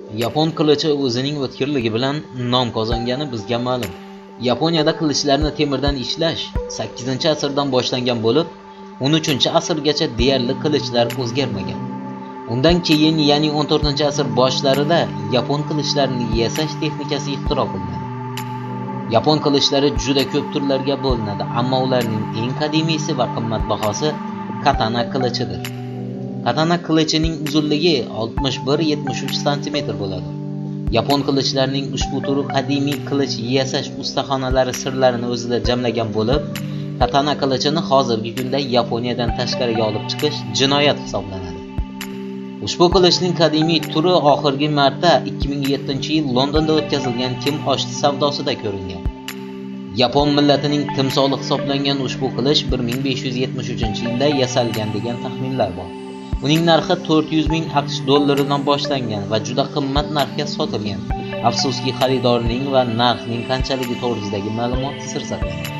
Yapon qilichi o'zining o'tkirligi bilan nom qozongani bizga ma'lum. Yaponiyada qilichlarni temirdan ishlash 8-asrdan boshlangan bo'lib, 13-asrgacha deyarli qilichlar o'zgarmagan. Undan keyin, ya'ni 14-asr boshlarida yapon qilichlarini yasash texnikasi ixtiro qilinadi. Yapon qilichlari juda ko'p turlarga bo'linadi, ammo ularning eng qadimiysi va qimmatbahosi katana qilichidir. Katana qilichining uzunligi 61-73 sm bo'ladi. Yapon qilichlarining ushbu turi qadimiy qilich yasash ustaxonalari sirlarini o'zida jamlagan bo'lib, katana qilichini hozirgi kunda Yaponiyadan tashqariga olib chiqish jinoyat hisoblanadi. Ushbu qilichning qadimiy turi oxirgi marta 2007-yil Londonda o'tkazilgan kim oshti savdosida ko'ringan. Yapon millatining timsoli hisoblangan ushbu qilich 1573-yilda yasalgan degan taxminlar bor. Uning narxi 400 ming AQSh dollaridan boshlangan va juda qimmat narxga sotilgan. Afsuski, xaridorning va narxning qanchaligi to'g'risidagi ma'lumot sir saqlangan.